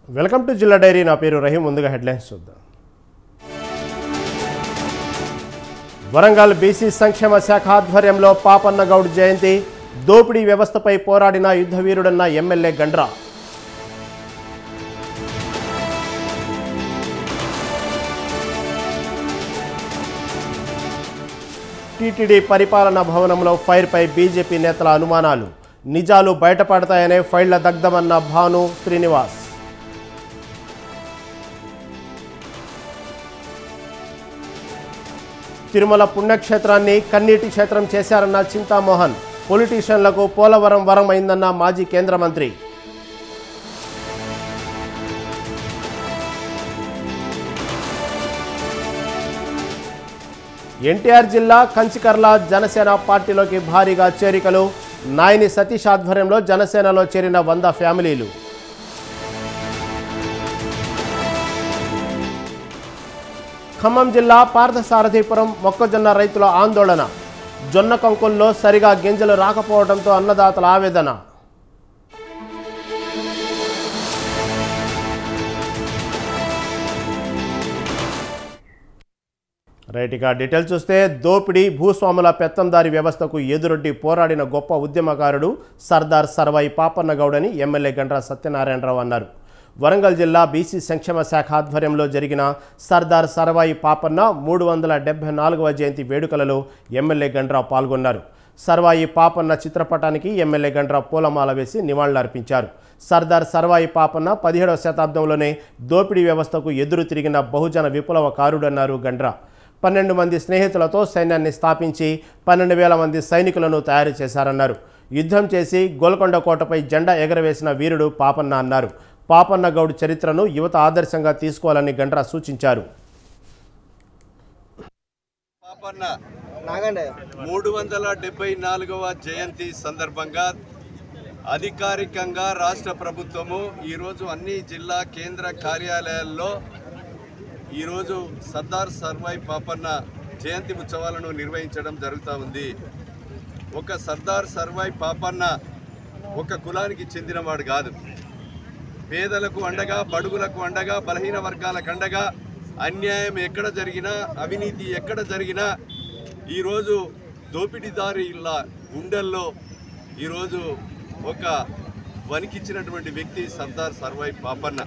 Welcome to జిల్లా dairy. నా పేరు రహీం. ముందుగా హెడ్లైన్స్ చూద్దాం. వరంగల్ బీసీ సంక్షేమ శాఖ ఆధ్వర్యంలో పాపన్న గౌడ్ జయంతి. దోపిడీ వ్యవస్థపై పోరాడిన యుద్ధవీరుడన్న ఎమ్మెల్యే గండ్రా. టీటీడీ పరిపాలనా భవనంలో ఫైర్పై బీజేపీ నేతల అనుమానాలు. నిజాలు బయటపడతాయనే ఫైళ్ల దగ్ధమన్న భాను శ్రీనివాస్. తిరుమల పుణ్యక్షేత్రాన్ని కన్నీటి క్షేత్రం చేశారన్న చింతామోహన్. పొలిటీషియన్లకు పోలవరం వరం అయిందన్న మాజీ కేంద్ర మంత్రి. ఎన్టీఆర్ జిల్లా కంచికర్ల జనసేన పార్టీలోకి భారీగా చేరికలు. నాయని సతీష్ ఆధ్వర్యంలో జనసేనలో చేరిన 100 ఫ్యామిలీలు. ఖమ్మం జిల్లా పార్థసారథీపురం మొక్కజొన్న రైతుల ఆందోళన. జొన్న కంకుల్లో సరిగా గింజలు రాకపోవడంతో అన్నదాతల ఆవేదన. రైట్గా డీటెయిల్ చూస్తే, దోపిడీ భూస్వాముల పెత్తందారి వ్యవస్థకు ఎదురొడ్డి పోరాడిన గొప్ప ఉద్యమకారుడు సర్దార్ సర్వాయి పాపన్న గౌడని ఎమ్మెల్యే గండ్రా సత్యనారాయణరావు అన్నారు. వరంగల్ జిల్లా బీసీ సంక్షేమ శాఖ ఆధ్వర్యంలో జరిగిన సర్దార్ సర్వాయి పాపన్న 374వ జయంతి వేడుకలలో ఎమ్మెల్యే గండ్రా పాల్గొన్నారు. సర్వాయి పాపన్న చిత్రపటానికి ఎమ్మెల్యే గండ్రా పూలమాల వేసి నివాళులర్పించారు. సర్దార్ సర్వాయి పాపన్న 17వ శతాబ్దంలోనే దోపిడీ వ్యవస్థకు ఎదురు తిరిగిన బహుజన విప్లవకారుడన్నారు గండ్రా. 12 మంది స్నేహితులతో సైన్యాన్ని స్థాపించి 12,000 మంది సైనికులను తయారు చేశారన్నారు. యుద్ధం చేసి గోల్కొండ కోటపై జెండా ఎగరవేసిన వీరుడు పాపన్న అన్నారు. పాపన్న గౌడ్ చరిత్రను యువత ఆదర్శంగా తీసుకోవాలని గండ్రా సూచించారు. పాపన్న 374వ జయంతి సందర్భంగా అధికారికంగా రాష్ట్ర ప్రభుత్వము ఈరోజు అన్ని జిల్లా కేంద్ర కార్యాలయాల్లో ఈరోజు సర్దార్ సర్వాయి పాపన్న జయంతి ఉత్సవాలను నిర్వహించడం జరుగుతూ ఉంది. ఒక సర్దార్ సర్వాయి పాపన్న ఒక కులానికి చెందినవాడు కాదు. పేదలకు అండగా, బడుగులకు అండగా, బలహీన వర్గాలకు అండగా, అన్యాయం ఎక్కడ జరిగినా, అవినీతి ఎక్కడ జరిగినా ఈరోజు దోపిడీదారుల గుండెల్లో ఈరోజు ఒక వణికిచ్చినటువంటి వ్యక్తి సర్దార్ సర్వాయి పాపన్న.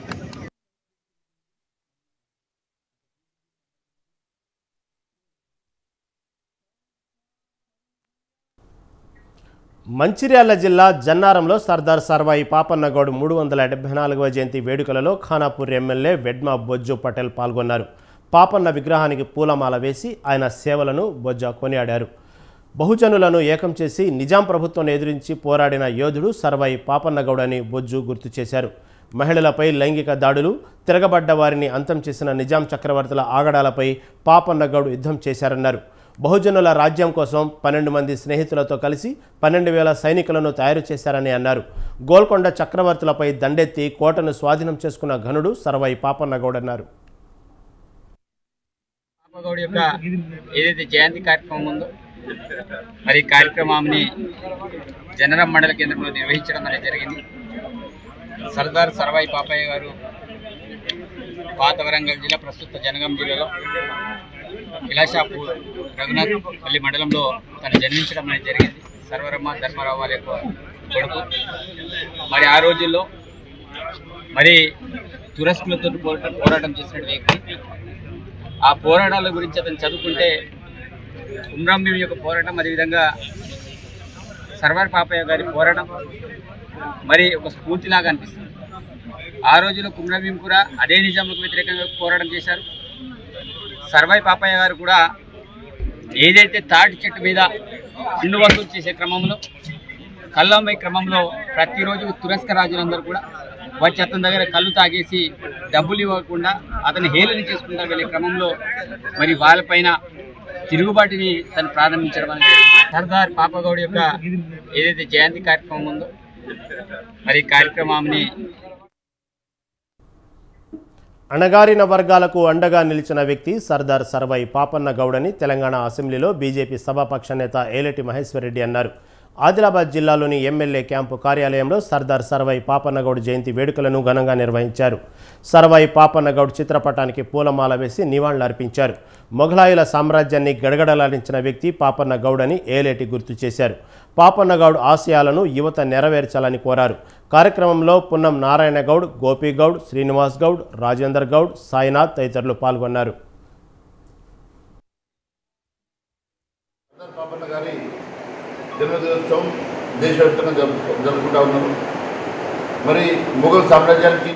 మంచిర్యాల జిల్లా జన్నారంలో సర్దార్ సర్వాయి పాపన్న గౌడ్ 374వ జయంతి వేడుకలలో ఖానాపూర్ ఎమ్మెల్యే వెడ్మా బొజ్జు పటేల్ పాల్గొన్నారు. పాపన్న విగ్రహానికి పూలమాల వేసి ఆయన సేవలను బొజ్జ కొనియాడారు. బహుజనులను ఏకం చేసి నిజాం ప్రభుత్వాన్ని ఎదిరించి పోరాడిన యోధుడు సర్వాయి పాపన్న గౌడ్ అని బొజ్జు గుర్తు చేశారు. మహిళలపై లైంగిక దాడులు, తిరగబడ్డ వారిని అంతం చేసిన నిజాం చక్రవర్తుల ఆగడాలపై పాపన్న గౌడ్ యుద్ధం చేశారన్నారు. బహుజనుల రాజ్యం కోసం 12 మంది స్నేహితులతో కలిసి 12,000 సైనికులను తయారు చేశారని అన్నారు. గోల్కొండ చక్రవర్తులపై దండెత్తి కోటను స్వాధీనం చేసుకున్న ఘనుడు సర్వాయి పాపన్న గౌడ్ అన్నారు. పాపగౌడ్ యొక్క ఏదైతే జయంతి కార్యక్రమం ఉందో మరి కార్యక్రమాన్ని జనరం మండల కేంద్రంలో నిర్వహించడం అనేది జరిగింది. సర్దార్ సర్వాయి పాపయ్య గారు పాత వరంగల్ జిల్లా, ప్రస్తుత జనగాం జిల్లాలో ఇలాషాపూర్ రఘునాథ్ పల్లి మండలంలో తను జన్మించడం అనేది జరిగింది. సర్వరమ్మ ధర్మారావు వారి యొక్క కొడుకు. మరి ఆ రోజుల్లో మరి తురస్కులతో పోరాటం చేసిన వ్యక్తి. ఆ పోరాటాల గురించి అతను చదువుకుంటే కుమ్రం భీం యొక్క పోరాటం, అదేవిధంగా సర్వాయి పాపయ్య గారి పోరాటం మరి ఒక స్ఫూర్తిలాగా అనిపిస్తుంది. ఆ రోజుల్లో కుమ్రం భీం కూడా అదే నిజాంలకు వ్యతిరేకంగా పోరాటం చేశారు. సర్వాయి పాపయ్య గారు కూడా ఏదైతే తాటి చెట్టు మీద ఇండు వసూలు చేసే క్రమంలో, కళ్ళమ్మే క్రమంలో ప్రతిరోజు తురస్క రాజులందరూ కూడా వచ్చి అతని దగ్గర కళ్ళు తాగేసి డబ్బులు ఇవ్వకుండా అతని హేళన చేసుకుంటూ వెళ్ళే క్రమంలో మరి వాళ్ళపైన తిరుగుబాటుని తను ప్రారంభించడం అనేది. సర్దార్ పాపగౌడ్ యొక్క ఏదైతే జయంతి కార్యక్రమం ఉందో మరి కార్యక్రమాన్ని అణగారిన వర్గాలకు అండగా నిలిచిన వ్యక్తి సర్దార్ సర్వాయి పాపన్న గౌడ్ అని తెలంగాణ అసెంబ్లీలో బీజేపీ సభాపక్ష నేత ఏలేటి మహేశ్వర్ రెడ్డి అన్నారు. ఆదిలాబాద్ జిల్లాలోని ఎమ్మెల్యే క్యాంపు కార్యాలయంలో సర్దార్ సర్వాయి పాపన్నగౌడ్ జయంతి వేడుకలను ఘనంగా నిర్వహించారు. సర్వాయి పాపన్నగౌడ్ చిత్రపటానికి పూలమాల వేసి నివాళులర్పించారు. మొఘలాయుల సామ్రాజ్యాన్ని గడగడలాడించిన వ్యక్తి పాపన్నగౌడ్ అని ఏలేటి గుర్తు చేశారు. పాపన్నగౌడ్ ఆశయాలను యువత నెరవేర్చాలని కోరారు. కార్యక్రమంలో పున్నం నారాయణ గౌడ్, గోపీగౌడ్, శ్రీనివాస్ గౌడ్, రాజేందర్ గౌడ్, సాయినాథ్ తదితరులు పాల్గొన్నారు. జన్మదినోత్సవం దేశవ్యాప్తంగా జరుపుకుంటా ఉన్నారు. మరి మొఘల్ సామ్రాజ్యానికి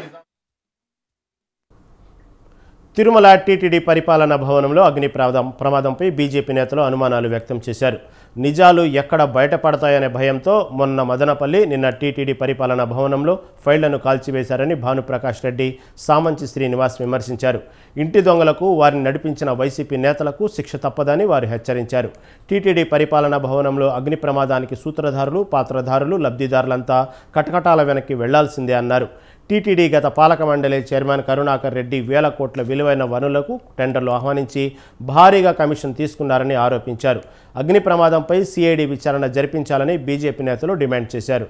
తిరుమల టీటీడీ పరిపాలనా భవనంలో అగ్ని ప్రమాదంపై బీజేపీ నేతలు అనుమానాలు వ్యక్తం చేశారు. నిజాలు ఎక్కడ బయటపడతాయనే భయంతో మొన్న మదనపల్లి, నిన్న టీటీడీ పరిపాలనా భవనంలో ఫైళ్లను కాల్చివేశారని భానుప్రకాష్ రెడ్డి, సామంచి శ్రీనివాస్ విమర్శించారు. ఇంటి దొంగలకు వారిని నడిపించిన వైసీపీ నేతలకు శిక్ష తప్పదని వారు హెచ్చరించారు. టీటీడీ పరిపాలనా భవనంలో అగ్ని ప్రమాదానికి సూత్రధారులు, పాత్రధారులు, లబ్ధిదారులంతా కటకటాల వెనక్కి వెళ్లాల్సిందే అన్నారు. టీటీడీ గత పాలక మండలి చైర్మన్ కరుణాకర్ రెడ్డి వేల కోట్ల విలువైన వనులకు టెండర్లు ఆహ్వానించి భారీగా కమిషన్ తీసుకున్నారని ఆరోపించారు. అగ్ని ప్రమాదంపై సిఐడి విచారణ జరిపించాలని బీజేపీ నేతలు డిమాండ్ చేశారు.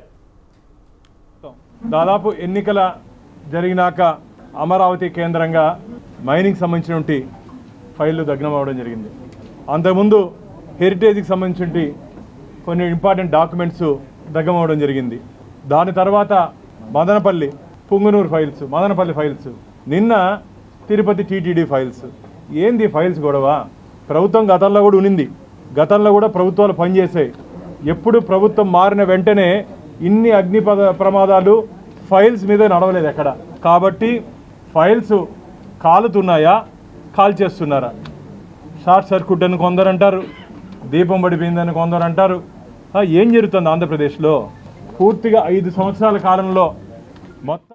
దాదాపు ఎన్నికల జరిగినాక అమరావతి కేంద్రంగా మైనింగ్ సంబంధించినటువంటి ఫైళ్లు దగ్నం అవ్వడం జరిగింది. అంతకుముందు హెరిటేజ్కి సంబంధించి కొన్ని ఇంపార్టెంట్ డాక్యుమెంట్స్ దగ్నం అవ్వడం జరిగింది. దాని తర్వాత మదనపల్లి, పుంగనూరు ఫైల్స్, మదనపల్లి ఫైల్స్, నిన్న తిరుపతి టీటీడీ ఫైల్స్. ఏంది ఫైల్స్ గొడవ? ప్రభుత్వం గతంలో కూడా ఉనింది, గతంలో కూడా ప్రభుత్వాలు పనిచేసాయి. ఎప్పుడు ప్రభుత్వం మారిన వెంటనే ఇన్ని అగ్ని ప్రమాదాలు ఫైల్స్ మీద నడవలేదు ఎక్కడ. కాబట్టి ఫైల్స్ కాలుతున్నాయా, కాల్ చేస్తున్నారా? షార్ట్ సర్క్యూట్ అని కొందరు అంటారు, దీపం పడిపోయిందని కొందరు అంటారు. ఏం జరుగుతుంది ఆంధ్రప్రదేశ్లో? పూర్తిగా 5 సంవత్సరాల కాలంలో మొత్తం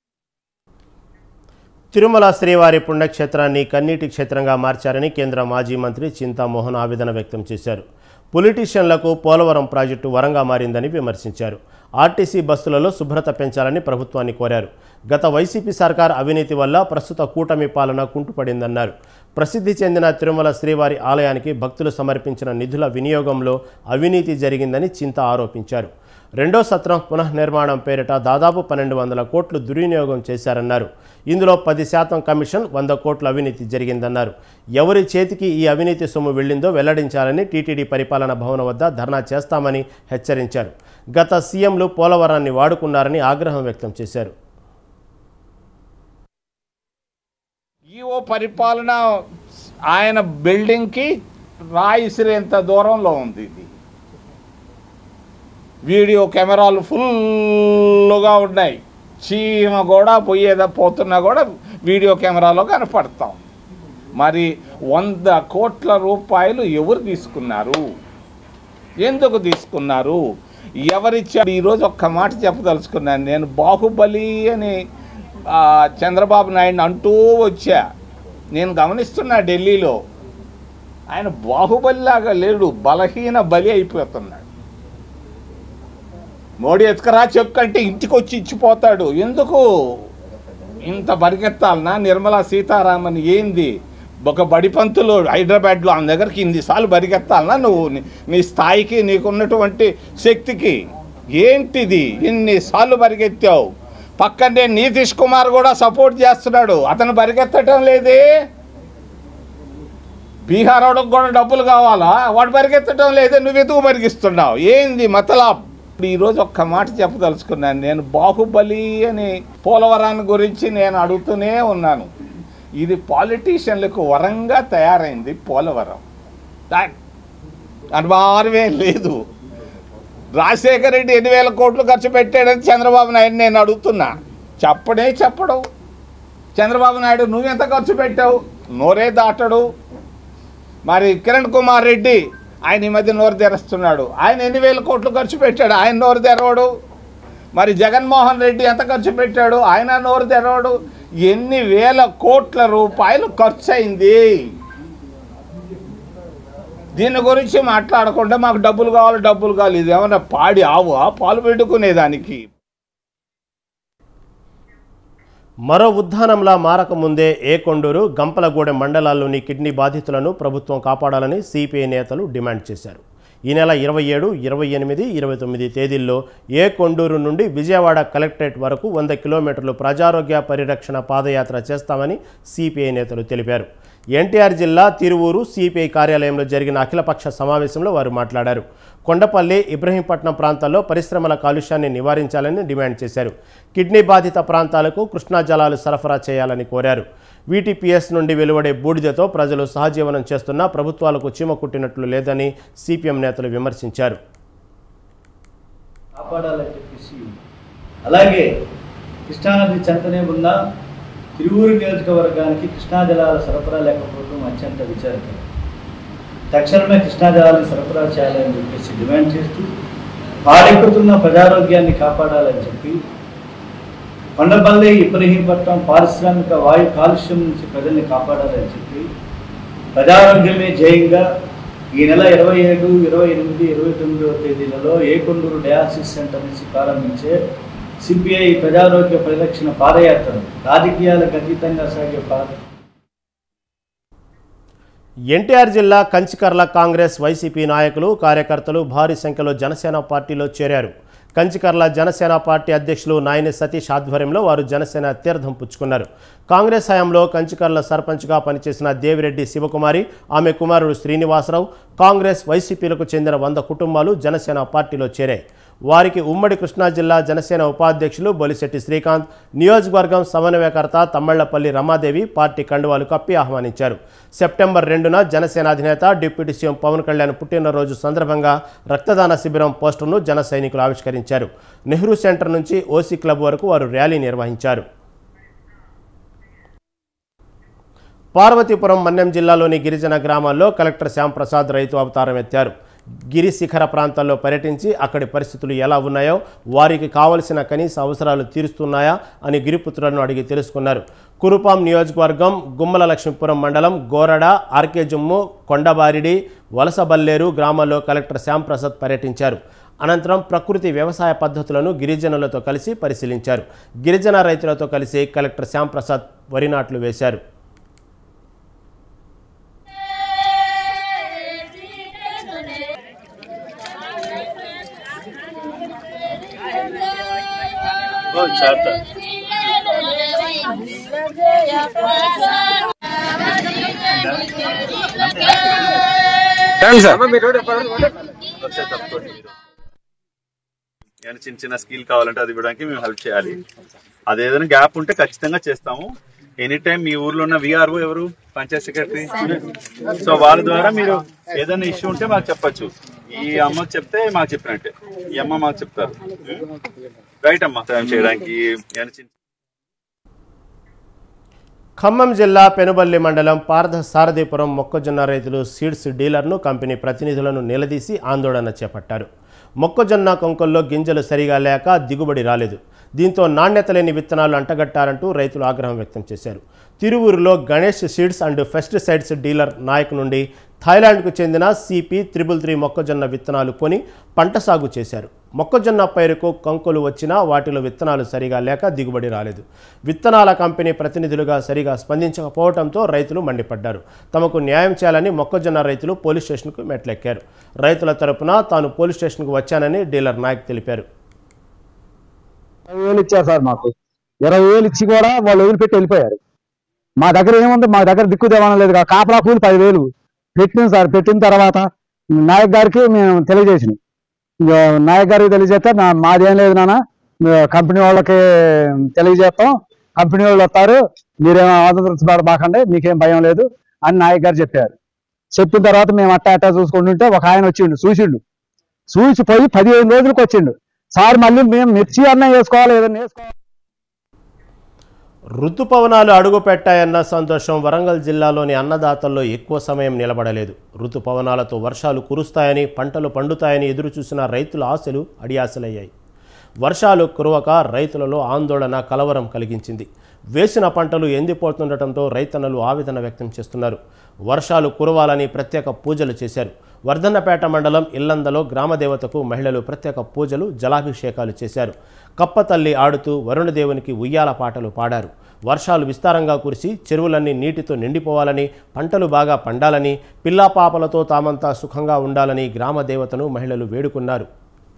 తిరుమల శ్రీవారి పుణ్యక్షేత్రాన్ని కన్నీటి క్షేత్రంగా మార్చారని కేంద్ర మాజీ మంత్రి చింతామోహన్ ఆవేదన వ్యక్తం చేశారు. పొలిటీషియన్లకు పోలవరం ప్రాజెక్టు వరంగా మారిందని విమర్శించారు. ఆర్టీసీ బస్సులలో శుభ్రత పెంచాలని ప్రభుత్వాన్ని కోరారు. గత వైసీపీ సర్కార్ అవినీతి వల్ల ప్రస్తుత కూటమి పాలన కుంటుపడిందన్నారు. ప్రసిద్ధి చెందిన తిరుమల శ్రీవారి ఆలయానికి భక్తులు సమర్పించిన నిధుల వినియోగంలో అవినీతి జరిగిందని చింత ఆరోపించారు. రెండో సత్రం పునఃనిర్మాణం పేరిట దాదాపు 1200 కోట్లు దుర్వినియోగం చేశారన్నారు. ఇందులో 10% కమిషన్, 100 కోట్ల అవినీతి జరిగిందన్నారు. ఎవరి చేతికి ఈ అవినీతి సొమ్ము వెళ్లిందో వెల్లడించాలని టీటీడీ పరిపాలనా భవనం వద్ద ధర్నా చేస్తామని హెచ్చరించారు. గత సీఎంలు పోలవరాన్ని వాడుకున్నారని ఆగ్రహం వ్యక్తం చేశారు. ఈఓ పరిపాలన ఆయన బిల్డింగ్కి రాయిసిరేంత దూరంలో ఉంది. ఇది వీడియో కెమెరాలు ఫుల్గా ఉన్నాయి. చీమ కూడా పోతున్నా కూడా వీడియో కెమెరాలో కనపడతాం. మరి 100 కోట్ల రూపాయలు ఎవరు తీసుకున్నారు? ఎందుకు తీసుకున్నారు? ఎవరిచ్చారు? ఈరోజు ఒక్క మాట చెప్పదలుచుకున్నాను. నేను బాహుబలి అని చంద్రబాబు నాయుడు అంటూ వచ్చా. నేను గమనిస్తున్నా ఢిల్లీలో ఆయన బాహుబలిలాగా లేడు, బలహీన బలి అయిపోతున్నాడు. మోడీ ఎత్తుకరా చెక్కంటే ఇంటికి వచ్చి ఇచ్చిపోతాడు. ఎందుకు ఇంత పరిగెత్తాలనా? నిర్మలా సీతారామన్ ఏంది ఒక బడిపంతులు హైదరాబాద్లో ఆమె దగ్గరికి ఇన్నిసార్లు పరిగెత్తాలనా? నువ్వు నీ స్థాయికి, నీకున్నటువంటి శక్తికి ఏంటిది? ఇన్నిసార్లు పరిగెత్తావు. పక్కనే నితీష్ కుమార్ కూడా సపోర్ట్ చేస్తున్నాడు, అతను పరిగెత్తటం లేదే. బీహార్ వాడికి కూడా డబ్బులు కావాలా, వాడు పరిగెత్తటం లేదే, నువ్వెందుకు పరిగిస్తున్నావు? ఏంది మతలబ్? ఈరోజు ఒక్క మాట చెప్పదలుచుకున్నాను. నేను బాహుబలి అని పోలవరాన్ని గురించి నేను అడుగుతూనే ఉన్నాను. ఇది పాలిటీషియన్లకు వరంగా తయారైంది పోలవరం. అనుమానమే లేదు. రాజశేఖర రెడ్డి 8,000 కోట్లు ఖర్చు పెట్టాడని చంద్రబాబు నాయుడు నేను అడుగుతున్నా. చెప్పడం. చంద్రబాబు నాయుడు నువ్వెంత ఖర్చు పెట్టావు? నోరే దాటడు. మరి కిరణ్ కుమార్ రెడ్డి ఆయన ఈ మధ్య నోరు తెరుస్తున్నాడు. ఆయన 8,000 కోట్లు ఖర్చు పెట్టాడు, ఆయన నోరు తెరవడు. మరి జగన్మోహన్ రెడ్డి ఎంత ఖర్చు పెట్టాడు? ఆయన నోరు తెరవడు. ఎన్ని వేల కోట్ల రూపాయలు ఖర్చు అయింది. దీని గురించి మాట్లాడకుండా మాకు డబ్బులు కావాలి. ఇది ఏమన్నా పాడి ఆవా పాలు పెట్టుకునేదానికి? మరో ఉద్దానంలా మారకముందే ఏకొండూరు, గంపలగూడెం మండలాల్లోని కిడ్నీ బాధితులను ప్రభుత్వం కాపాడాలని సిపిఐ నేతలు డిమాండ్ చేశారు. ఈ నెల 27, 28, 29 తేదీల్లో ఏ కొండూరు నుండి విజయవాడ కలెక్టరేట్ వరకు 100 కిలోమీటర్లు ప్రజారోగ్య పరిరక్షణ పాదయాత్ర చేస్తామని సిపిఐ నేతలు తెలిపారు. ఎన్టీఆర్ జిల్లా తిరువూరు సిపిఐ కార్యాలయంలో జరిగిన అఖిలపక్ష సమావేశంలో వారు మాట్లాడారు. కొండపల్లి, ఇబ్రహీంపట్నం ప్రాంతాల్లో పరిశ్రమల కాలుష్యాన్ని నివారించాలని డిమాండ్ చేశారు. కిడ్నీ బాధిత ప్రాంతాలకు కృష్ణా జలాలు సరఫరా చేయాలని కోరారు. వీటీపీఎస్ నుండి వెలువడే బూడిదతో ప్రజలు సహజీవనం చేస్తున్నా ప్రభుత్వాలకు చీమ కుట్టినట్లు లేదని సిపిఎం నేతలు విమర్శించారు. అలాగే కృష్ణానది చెంతనే ఉన్న తిరువూరు నియోజకవర్గానికి కృష్ణా జలాల సరఫరా లేకపోవడం అత్యంత విచారకరం. తక్షణమే కృష్ణా జలాలను సరఫరా చేయాలని చెప్పేసి డిమాండ్ చేస్తూ పాడెక్కుతున్న ప్రజారోగ్యాన్ని కాపాడాలని చెప్పి కొండపల్లి, ఇబ్రహీంపట్నం పారిశ్రామిక వాయు కాలుష్యం నుంచి ప్రజల్ని కాపాడాలని చెప్పి ప్రజారోగ్యమే జయంగా ఈ నెల 27, 28, 29 తేదీలలో ఏకొండూరు డయాలసిస్ సెంటర్ నుంచి ప్రారంభించే సిపిఐ ప్రజారోగ్య పరిరక్షణ పాదయాత్రను రాజకీయాలకు అతీతంగా సాగే ఎన్టీఆర్ జిల్లా కంచికర్ల కాంగ్రెస్, వైసీపీ నాయకులు, కార్యకర్తలు భారీ సంఖ్యలో జనసేన పార్టీలో చేరారు. కంచికర్ల జనసేన పార్టీ అధ్యక్షులు నాయని సతీష్ ఆధ్వర్యంలో వారు జనసేన తీర్థం పుచ్చుకున్నారు. కాంగ్రెస్ హయాంలో కంచికర్ల సర్పంచ్గా పనిచేసిన దేవిరెడ్డి శివకుమారి, ఆమె కుమారుడు శ్రీనివాసరావు, కాంగ్రెస్, వైసీపీలకు చెందిన 100 కుటుంబాలు జనసేన పార్టీలో చేరాయి. వారికి ఉమ్మడి కృష్ణా జిల్లా జనసేన ఉపాధ్యక్షులు బొలిశెట్టి శ్రీకాంత్, నియోజకవర్గం సమన్వయకర్త తమ్మళ్లపల్లి రమాదేవి పార్టీ కండువాలు కప్పి ఆహ్వానించారు. సెప్టెంబర్ 2న జనసేన అధినేత డిప్యూటీ సీఎం పవన్ కళ్యాణ్ పుట్టినరోజు సందర్భంగా రక్తదాన శిబిరం పోస్టర్ను జన సైనికులు ఆవిష్కరించారు. నెహ్రూ సెంటర్ నుంచి ఓసీ క్లబ్ వరకు వారు ర్యాలీ నిర్వహించారు. పార్వతీపురం, మన్యం జిల్లాలోని గిరిజన గ్రామాల్లో కలెక్టర్ శ్యాంప్రసాద్ రైతు అవతారం ఎత్తారు. గిరి శిఖర ప్రాంతాల్లో పర్యటించి అక్కడి పరిస్థితులు ఎలా ఉన్నాయో, వారికి కావలసిన కనీస అవసరాలు తీరుస్తున్నాయా అని గిరిపుత్రులను అడిగి తెలుసుకున్నారు. కురుపాం నియోజకవర్గం, గుమ్మల లక్ష్మీపురం మండలం, గోరడ, ఆర్కే జుమ్ము, కొండబారిడి, వలసబల్లేరు గ్రామాల్లో కలెక్టర్ శ్యాంప్రసాద్ పర్యటించారు. అనంతరం ప్రకృతి వ్యవసాయ పద్ధతులను గిరిజనులతో కలిసి పరిశీలించారు. గిరిజన రైతులతో కలిసి కలెక్టర్ శ్యాంప్రసాద్ వరి నాట్లు వేశారు. చిన్న చిన్న స్కిల్ కావాలంటే అది ఇవ్వడానికి మేము హెల్ప్ చేయాలి. అదేదైనా గ్యాప్ ఉంటే ఖచ్చితంగా చేస్తాము. ఎనీ టైం మీ ఊర్లో ఉన్న విఆర్ఓ ఎవరు, పంచాయత్ సెక్రటరీ, సో వాళ్ళ ద్వారా మీరు ఏదైనా ఇష్యూ ఉంటే మాకు చెప్పచ్చు. ఈ అమ్మకి చెప్తే మాకు చెప్పినట్టే, ఈ అమ్మ మాకు చెప్తారు. రైట్ అమ్మా, సాయం చేయడానికి. ఖమ్మం జిల్లా పెనుబల్లి మండలం పార్థసారథిపురం మొక్కజొన్న రైతులు సీడ్స్ డీలర్ను, కంపెనీ ప్రతినిధులను నిలదీసి ఆందోళన చేపట్టారు. మొక్కజొన్న కొంకల్లో గింజలు సరిగా లేక దిగుబడి రాలేదు. దీంతో నాణ్యత లేని విత్తనాలు అంటగట్టారంటూ రైతులు ఆగ్రహం వ్యక్తం చేశారు. తిరువూరులో Ganesh seeds and pesticides dealer Naik నుండి థాయిలాండ్కు చెందిన CP333 మొక్కజొన్న విత్తనాలు కొని పంట సాగు చేశారు. మొక్కజొన్న పైరుకు కంకులు వచ్చినా వాటిలో విత్తనాలు సరిగా లేక దిగుబడి రాలేదు. విత్తనాల కంపెనీ ప్రతినిధులుగా సరిగా స్పందించకపోవడంతో రైతులు మండిపడ్డారు. తమకు న్యాయం చేయాలని మొక్కజొన్న రైతులు పోలీస్ స్టేషన్కు మెట్లెక్కారు. రైతుల తరపున తాను పోలీస్ స్టేషన్కు వచ్చానని డీలర్ నాయక్ తెలిపారు. 20,000 ఇచ్చారు సార్. మాకు 20,000 ఇచ్చి కూడా వాళ్ళు వదిలిపెట్టి వెళ్ళిపోయారు. మా దగ్గర ఏముంది, మా దగ్గర దిక్కు దేవానం లేదు. కాపలా కూలి 10,000 పెట్టినాం సార్. పెట్టిన తర్వాత నాయక్ గారికి మేము తెలియజేసినాం. నాయక్ గారికి తెలియజేస్తే మాదేం లేదు నాన్న, కంపెనీ వాళ్ళకి తెలియజేస్తాం, కంపెనీ వాళ్ళు వస్తారు, మీరేమో ఆందోళన మీకేం భయం లేదు అని నాయక్ గారు చెప్పారు. చెప్పిన తర్వాత మేము అట్టా చూసుకుంటుంటే ఒక ఆయన వచ్చిండు, చూసిపోయి 15 రోజులకు వచ్చిండు. సార్ మళ్ళీ మేము మిర్చి అన్నం వేసుకోవాలి, ఏదన్నా వేసుకోవాలి. రుతుపవనాలు అడుగుపెట్టాయన్న సంతోషం వరంగల్ జిల్లాలోని అన్నదాతల్లో ఎక్కువ సమయం నిలబడలేదు. రుతుపవనాలతో వర్షాలు కురుస్తాయని, పంటలు పండుతాయని ఎదురుచూసిన రైతుల ఆశలు అడియాసలయ్యాయి. వర్షాలు కురవక రైతులలో ఆందోళన, కలవరం కలిగించింది. వేసిన పంటలు ఎండిపోతుండటంతో రైతన్నలు ఆవేదన వ్యక్తం చేస్తున్నారు. వర్షాలు కురవాలని ప్రత్యేక పూజలు చేశారు. వర్ధన్నపేట మండలం ఇల్లందలో గ్రామదేవతకు మహిళలు ప్రత్యేక పూజలు, జలాభిషేకాలు చేశారు. కప్పతల్లి ఆడుతూ వరుణదేవునికి ఉయ్యాల పాటలు పాడారు. వర్షాలు విస్తారంగా కురిసి చెరువులన్నీ నీటితో నిండిపోవాలని, పంటలు బాగా పండాలని, పిల్లా పాపలతో తామంతా సుఖంగా ఉండాలని గ్రామ దేవతను మహిళలు వేడుకున్నారు.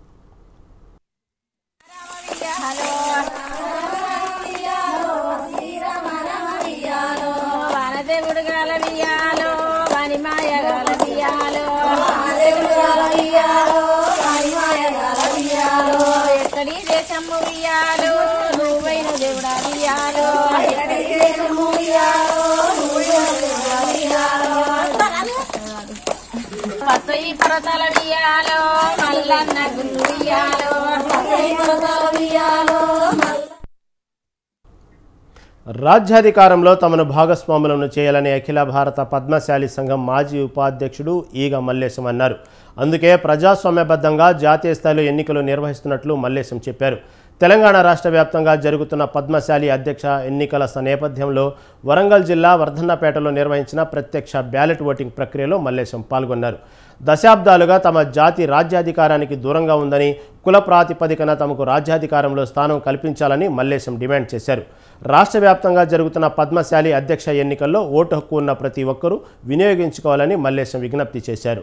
రాజ్యాధికారంలో తమను భాగస్వాములను చేయాలని అఖిల భారత పద్మశాలి సంఘం మాజీ ఉపాధ్యక్షుడు ఈగ మల్లేశం అన్నారు. అందుకే ప్రజాస్వామ్యబద్ధంగా జాతీయ స్థాయిలో ఎన్నికలు నిర్వహిస్తున్నట్లు మల్లేశం చెప్పారు. తెలంగాణ రాష్ట్ర వ్యాప్తంగా జరుగుతున్న పద్మశాలి అధ్యక్ష ఎన్నికల నేపథ్యంలో వరంగల్ జిల్లా వర్ధన్నపేటలో నిర్వహించిన ప్రత్యక్ష బ్యాలెట్ ఓటింగ్ ప్రక్రియలో మల్లేశం పాల్గొన్నారు. దశాబ్దాలుగా తమ జాతి రాజ్యాధికారానికి దూరంగా ఉందని, కుల ప్రాతిపదికన తమకు రాజ్యాధికారంలో స్థానం కల్పించాలని మల్లేశం డిమాండ్ చేశారు. రాష్ట్ర వ్యాప్తంగా జరుగుతున్న పద్మశాలి అధ్యక్ష ఎన్నికల్లో ఓటు హక్కు ఉన్న ప్రతి ఒక్కరూ వినియోగించుకోవాలని మల్లేశం విజ్ఞప్తి చేశారు.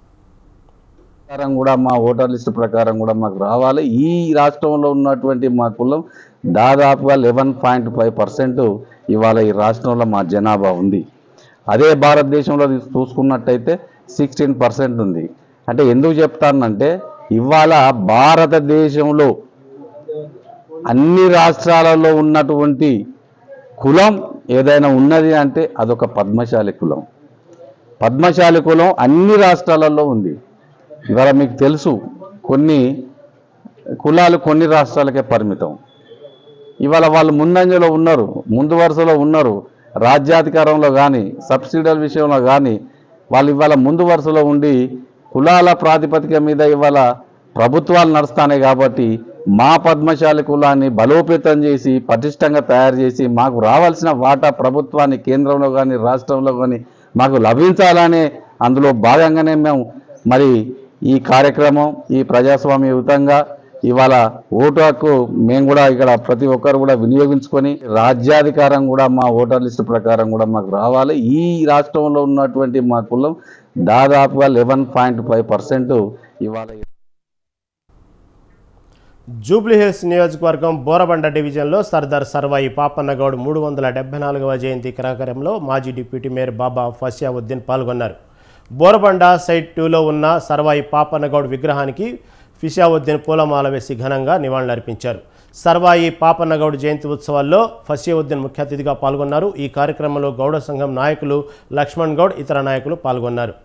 కూడా మా ఓటర్ లిస్టు ప్రకారం కూడా మాకు రావాలి. ఈ రాష్ట్రంలో ఉన్నటువంటి మా కులం దాదాపుగా 11.5% ఇవాళ ఈ రాష్ట్రంలో మా జనాభా ఉంది. అదే భారతదేశంలో చూసుకున్నట్టయితే 16% ఉంది. అంటే ఎందుకు చెప్తానంటే ఇవాళ భారతదేశంలో అన్ని రాష్ట్రాలలో ఉన్నటువంటి కులం ఏదైనా ఉన్నది అంటే అదొక పద్మశాలి కులం. పద్మశాలి కులం అన్ని రాష్ట్రాలలో ఉంది. ఇవాళ మీకు తెలుసు కొన్ని కులాలు కొన్ని రాష్ట్రాలకే పరిమితం. ఇవాళ వాళ్ళు ముందంజలో ఉన్నారు, ముందు వరుసలో ఉన్నారు. రాజ్యాధికారంలో కానీ సబ్సిడీల విషయంలో కానీ వాళ్ళు ఇవాళ ముందు వరుసలో ఉండి కులాల ప్రాతిపదిక మీద ఇవాళ ప్రభుత్వాలు నడుస్తాయి. కాబట్టి మా పద్మశాలి కులాన్ని బలోపేతం చేసి పటిష్టంగా తయారు చేసి మాకు రావాల్సిన వాటా ప్రభుత్వాన్ని కేంద్రంలో కానీ రాష్ట్రంలో కానీ మాకు లభించాలనే అందులో భాగంగానే మేము మరి ఈ కార్యక్రమం ఈ ప్రజాస్వామ్యయుతంగా ఇవాళ ఓటు హక్కు మేము కూడా ఇక్కడ ప్రతి ఒక్కరు కూడా వినియోగించుకొని రాజ్యాధికారం కూడా మా ఓటర్ లిస్టు ప్రకారం కూడా మాకు రావాలి. ఈ రాష్ట్రంలో ఉన్నటువంటి మా కులం దాదాపుగా 11.5% ఇవాళ. జూబ్లీహిల్స్ నియోజకవర్గం బోరబండ డివిజన్లో సర్దార్ సర్వాయి పాపన్నగౌడ్ 374వ జయంతి కార్యక్రమంలో మాజీ డిప్యూటీ మేయర్ బాబా ఫసియావుద్దీన్ పాల్గొన్నారు. బోరబండ సైట్ 2లో ఉన్న సర్వాయి పాపన్నగౌడ్ విగ్రహానికి ఫిషావుద్దీన్ పూలమాల వేసి ఘనంగా నివాళులర్పించారు. సర్వాయి పాపన్నగౌడ్ జయంతి ఉత్సవాల్లో ఫసియావుద్దీన్ ముఖ్య అతిథిగా పాల్గొన్నారు. ఈ కార్యక్రమంలో గౌడ సంఘం నాయకులు లక్ష్మణ్ గౌడ్ ఇతర నాయకులు పాల్గొన్నారు.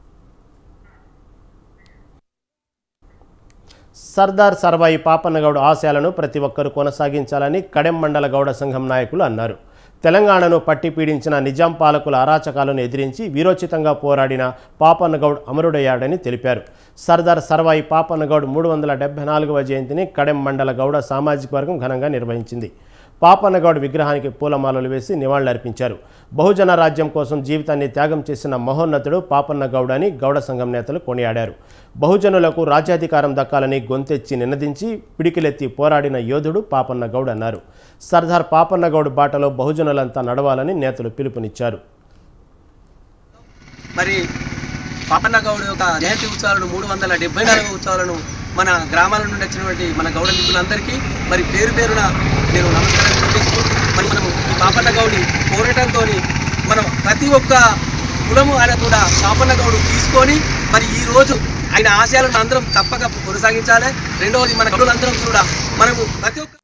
సర్దార్ సర్వాయి పాపన్నగౌడ్ ఆశయాలను ప్రతి ఒక్కరూ కొనసాగించాలని కడెం మండల గౌడ సంఘం నాయకులు అన్నారు. తెలంగాణను పట్టి పీడించిన నిజాం పాలకుల అరాచకాలను ఎదిరించి వీరోచితంగా పోరాడిన పాపన్నగౌడ్ అమరుడయ్యాడని తెలిపారు. సర్దార్ సర్వాయి పాపన్నగౌడ్ 374వ జయంతిని కడెం మండల గౌడ సామాజిక వర్గం ఘనంగా నిర్వహించింది. పాపన్నగౌడ్ విగ్రహానికి పూలమాలలు వేసి నివాళులర్పించారు. బహుజన రాజ్యం కోసం జీవితాన్ని త్యాగం చేసిన మహోన్నతుడు పాపన్నగౌడ్ అని గౌడ సంఘం నేతలు కొనియాడారు. బహుజనులకు రాజ్యాధికారం దక్కాలని గొంతెచ్చి నినదించి పిడికిలెత్తి పోరాడిన యోధుడు పాపన్నగౌడ్ అన్నారు. సర్దార్ పాపన్నగౌడ్ బాటలో బహుజనులంతా నడవాలని నేతలు పిలుపునిచ్చారు. మరి పాపన్నగౌడ్ యొక్క జయంతి ఉత్సవాలను 374 ఉత్సవాలను మన గ్రామాల నుండి వచ్చినటువంటి మన గౌడ మిత్రులందరికీ మరి పేరు పేరున నేను నమస్కారం తెలియజేస్తూ మరి మనం పాపన్నగౌడి పోరాటంతో మనం ప్రతి ఒక్క కులము ఆయన కూడా పాపన్నగౌడు తీసుకొని మరి ఈరోజు ఆయన ఆశయాలను అందరం తప్పక కొనసాగించాలి. రెండవది మన గౌడులందరం కూడా మనము ప్రతి ఒక్క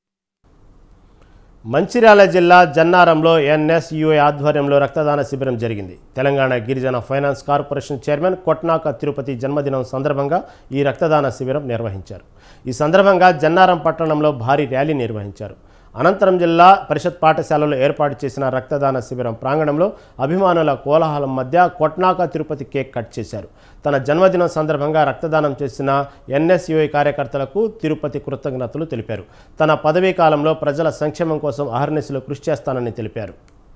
మంచిర్యాల జిల్లా జన్నారంలో ఎన్ఎస్యుఐ ఆధ్వర్యంలో రక్తదాన శిబిరం జరిగింది. తెలంగాణ గిరిజన finance corporation chairman Kotnaka Tirupati జన్మదినం సందర్భంగా ఈ రక్తదాన శిబిరం నిర్వహించారు. ఈ సందర్భంగా జన్నారం పట్టణంలో భారీ ర్యాలీ నిర్వహించారు. అనంతరం జిల్లా పరిషత్ పాఠశాలలో ఏర్పాటు చేసిన రక్తదాన శిబిరం ప్రాంగణంలో అభిమానుల కోలాహలం మధ్య కొట్నాక తిరుపతి కేక్ కట్ చేశారు. తన జన్మదినం సందర్భంగా రక్తదానం చేసిన ఎన్ఎస్యుఐ కార్యకర్తలకు తిరుపతి కృతజ్ఞతలు తెలిపారు. తన పదవీ కాలంలో ప్రజల సంక్షేమం కోసం అహర్నిశలు కృషి చేస్తానని తెలిపారు.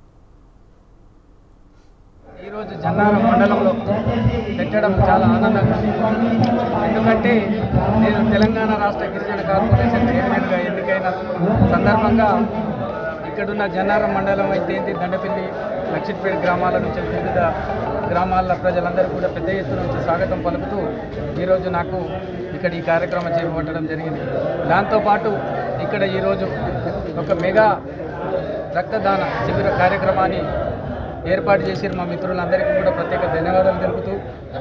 ఈరోజు జన్నారం మండలంలో పెట్టడం చాలా ఆనందంగా ఉంది. ఎందుకంటే నేను తెలంగాణ రాష్ట్ర గిరిజన కార్పొరేషన్ చైర్మన్గా ఎన్నికైన సందర్భంగా ఇక్కడున్న జన్నారం మండలం అయితే దండపల్లి లక్షిత్పేట గ్రామాల నుంచి వివిధ గ్రామాల ప్రజలందరూ కూడా పెద్ద ఎత్తున నుంచి స్వాగతం పలుకుతూ ఈరోజు నాకు ఇక్కడ ఈ కార్యక్రమం చేపట్టడం జరిగింది. దాంతోపాటు ఇక్కడ ఈరోజు ఒక మెగా రక్తదాన శిబిర కార్యక్రమాన్ని ఏర్పాటు చేసిన మా మిత్రులందరికీ కూడా ప్రత్యేక ధన్యవాదాలు తెలుపుతూ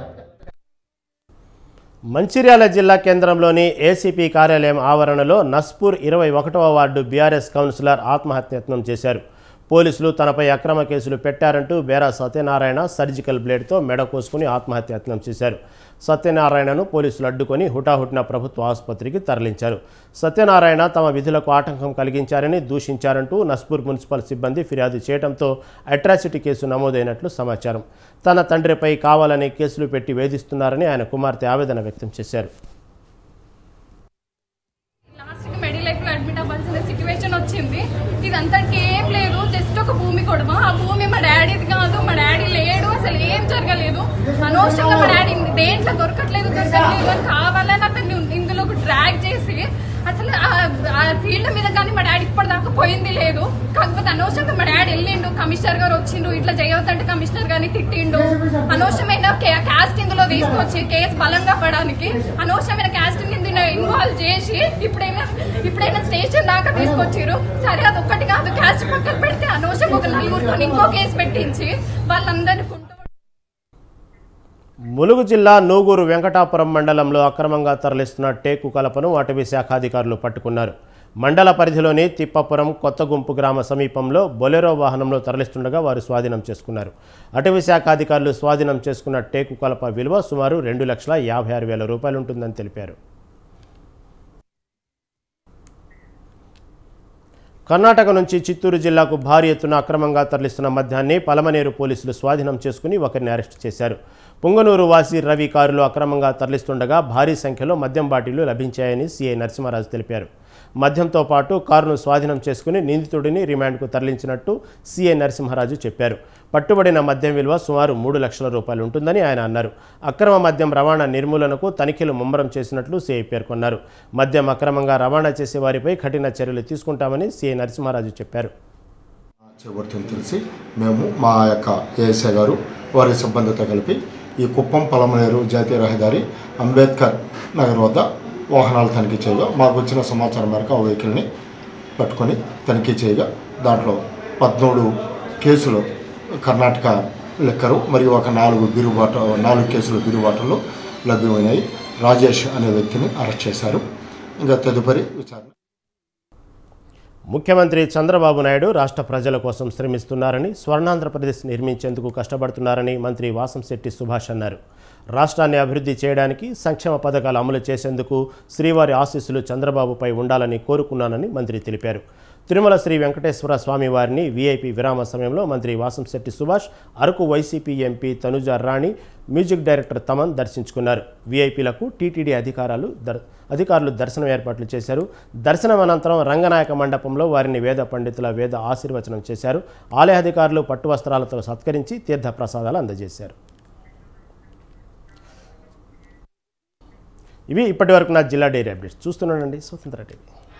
మంచిర్యాల జిల్లా కేంద్రంలోని ఏసీపీ కార్యాలయం ఆవరణలో నస్పూర్ 21వ వార్డు బీఆర్ఎస్ కౌన్సిలర్ ఆత్మహత్యయత్నం చేశారు. పోలీసులు తనపై అక్రమ కేసులు పెట్టారంటూ బేరా సత్యనారాయణ సర్జికల్ బ్లేడ్తో మెడ కోసుకుని ఆత్మహత్యయత్నం చేశారు. సత్యనారాయణను పోలీసులు అడ్డుకొని హుటాహుటిన ప్రభుత్వ ఆసుపత్రికి తరలించారు. సత్యనారాయణ తమ విధులకు ఆటంకం కలిగించారని దూషించారంటూ నస్పూర్ మున్సిపల్ సిబ్బంది ఫిర్యాదు చేయడంతో అట్రాసిటీ కేసు నమోదైనట్లు సమాచారం. తన తండ్రిపై కావాలని కేసులు పెట్టి వేధిస్తున్నారని ఆయన కుమార్తె ఆవేదన వ్యక్తం చేశారు. ఇదంతా ఏం లేదు, జస్ట్ ఒక భూమి కొడవ. ఆ భూమి మా డాడీది కాదు, మా డాడీ లేడు, అసలు ఏం జరగలేదు. అనవసరంగా మా డాడీ దేంట్లో దొరకట్లేదు అని కావాలని అతన్ని ఇందులో డ్రాగ్ చేసి అసలు ఆ ఫీల్డ్ మీద కానీ మా డాడీ ఇప్పటిదాకా పోయింది లేదు. కాకపోతే అనవసరంగా మా డాడీ వెళ్ళిండు, కమిషనర్ గారు వచ్చిండు, ఇట్లా చేయవద్దంటే కమిషనర్ గారిని తిట్టిండు. అనవసరమైన కాస్టింగ్ లో తీసుకొచ్చి కేసు బలంగా పడడానికి అనవసరమైన కాస్టింగ్ ఇన్వాల్వ్ చేసి ఇప్పుడైనా స్టేషన్ దాకా తీసుకొచ్చారు. సరే అది ఒక్కటి కాదు, క్యాస్ట్ పక్కన పెడితే అనవసరం ఒక నలుగురితో ఇంకో కేసు పెట్టించి వాళ్ళందరినీ. ములుగు జిల్లా నూగూరు వెంకటాపురం మండలంలో అక్రమంగా తరలిస్తున్న టేకు కలపను అటవీ శాఖ అధికారులు పట్టుకున్నారు. మండల పరిధిలోని తిప్పపురం కొత్తగుంపు గ్రామ సమీపంలో బొలెరో వాహనంలో తరలిస్తుండగా వారు స్వాధీనం చేసుకున్నారు. అటవీ శాఖ అధికారులు స్వాధీనం చేసుకున్న టేకు కలప విలువ సుమారు 2,56,000 రూపాయలు ఉంటుందని తెలిపారు. కర్ణాటక నుంచి చిత్తూరు జిల్లాకు భారీ ఎత్తున అక్రమంగా తరలిస్తున్న మద్యాన్ని పలమనేరు పోలీసులు స్వాధీనం చేసుకుని ఒకరిని అరెస్టు చేశారు. పుంగనూరు వాసి రవి కారులో అక్రమంగా తరలిస్తుండగా భారీ సంఖ్యలో మద్యం బాటిళ్లు లభించాయని సీఐ నరసింహరాజు తెలిపారు. మద్యంతో పాటు కారును స్వాధీనం చేసుకుని నిందితుడిని రిమాండ్కు తరలించినట్టు సీఐ నరసింహరాజు చెప్పారు. పట్టుబడిన మద్యం విలువ సుమారు 3 లక్షల రూపాయలు ఉంటుందని ఆయన అన్నారు. అక్రమ మద్యం రవాణా నిర్మూలనకు తనిఖీలు ముమ్మరం చేసినట్లు సీఐ పేర్కొన్నారు. మద్యం అక్రమంగా రవాణా చేసే వారిపై కఠిన చర్యలు తీసుకుంటామని సీఐ నరసింహరాజు చెప్పారు. చేపడుతుంది తెలిసి మేము మా యొక్క ఏఎస్ఐ గారు వారి సిబ్బందితో కలిపి ఈ కుప్పం పలమనేరు జాతీయ రహదారి అంబేద్కర్ నగర్ వద్ద వాహనాలు తనిఖీ చేయగా మాకు వచ్చిన సమాచారం మేరకు ఆ వెహికల్ని పట్టుకొని తనిఖీ చేయగా దాంట్లో 13 కేసులు కర్ణాటక లిక్కరు మరియు ఒక 4 కేసులు బీరు బాటలు లభ్యమైనాయి. రాజేష్ అనే వ్యక్తిని అరెస్ట్ చేశారు. ఇంకా తదుపరి విచారణ. ముఖ్యమంత్రి చంద్రబాబు నాయుడు రాష్ట్ర ప్రజల కోసం శ్రమిస్తున్నారని, స్వర్ణాంధ్రప్రదేశ్ నిర్మించేందుకు కష్టపడుతున్నారని మంత్రి వాసంశెట్టి సుభాష్ అన్నారు. రాష్ట్రాన్ని అభివృద్ధి చేయడానికి సంక్షేమ పథకాలు అమలు చేసేందుకు శ్రీవారి ఆశీస్సులు చంద్రబాబుపై ఉండాలని కోరుకున్నానని మంత్రి తెలిపారు. తిరుమల శ్రీ వెంకటేశ్వర స్వామి వారిని వీఐపీ విరామ సమయంలో మంత్రి Vasamsetti Subhash, Araku YCP MP Tanuja Rani, music director Thaman దర్శించుకున్నారు. వీఐపీలకు టీటీడీ అధికారులు దర్శనం ఏర్పాట్లు చేశారు. దర్శనం అనంతరం రంగనాయక మండపంలో వారిని వేద పండితుల వేద ఆశీర్వచనం చేశారు. ఆలయ అధికారులు పట్టు వస్త్రాలతో సత్కరించి తీర్థ ప్రసాదాలు అందజేశారు. ఇవి ఇప్పటివరకు నా జిల్లా డైరీ అప్డేట్స్. చూస్తున్నానండి స్వతంత్ర టీవీ.